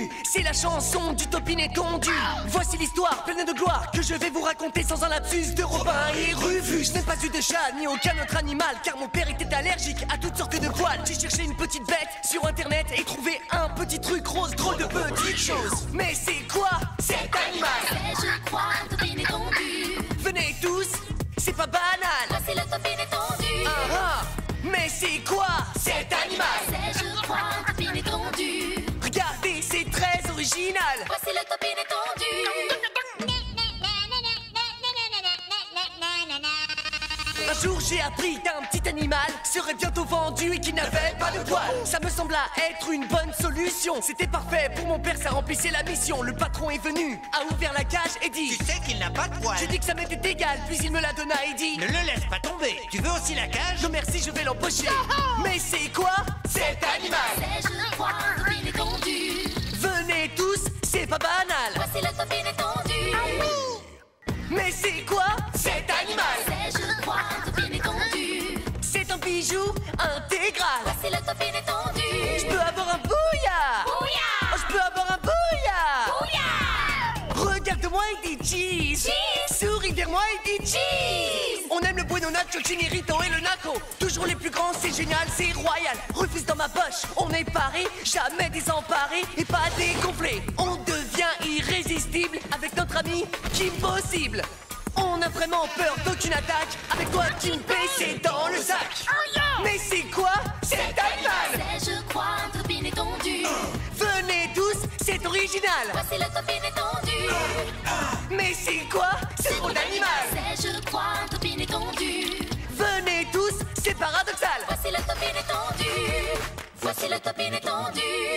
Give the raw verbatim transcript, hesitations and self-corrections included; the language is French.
c'est la chanson du Topin étendu. Voici l'histoire pleine de gloire que je vais vous raconter sans un lapsus de Robin et Rufus. Je n'ai pas eu de chat ni aucun autre animal, car mon père était allergique à toutes sortes de poils. J'ai cherché une petite bête sur internet et trouvé un petit truc rose, drôle de petite chose. Mais c'est quoi cet animal? C'est, je crois, un Topin étendu. Venez tous, c'est pas banal. Voici le Topin étendu. Ah ah, mais c'est quoi cet animal? C'est, je crois, un Topin étendu. Regardez, c'est très original. Voici le Topin étendu. Un jour j'ai appris qu'un petit animal serait bientôt vendu et qu'il n'avait pas de poils. Ça me sembla être une bonne solution. C'était parfait pour mon père, ça remplissait la mission. Le patron est venu, a ouvert la cage et dit: Tu sais qu'il n'a pas de poils. J'ai dit que ça m'était égal, puis il me la donna et dit: Ne le laisse pas tomber. Tu veux aussi la cage? non merci, je vais l'empocher. Mais c'est quoi cet animal? C'est, je crois, un Topin étendu. Venez tous, c'est pas banal. Voici le Topin étendu. Mais c'est quoi cet animal? C'est, je crois, un Topin étendu. C'est un bijou intégral. Voici le Topin étendu. Je peux avoir un bouillard. Bouillard. Oh, je peux avoir un bouillard. Bouillard. Regarde-moi et dis cheese. Cheese. Souris vers moi et dis cheese. On aime le bueno nacho, le chinirito et le naco. Toujours les plus grands, c'est génial, c'est royal. Rufus dans ma poche, on est paré, jamais désemparé et pas dégonflé. On devient irrésistible avec notre ami Kim Possible. On a vraiment peur d'aucune attaque. Avec toi, Kim P, c'est dans le sac. Mais c'est quoi cet animal? C'est, je crois, un Topin étendu. Venez tous, c'est original. Voici le Topin étendu. Mais c'est quoi ce drôle d'animal? C'est, je crois, un Topin étendu. Venez tous, c'est paradoxal. Voici le Topin étendu. Voici le Topin étendu.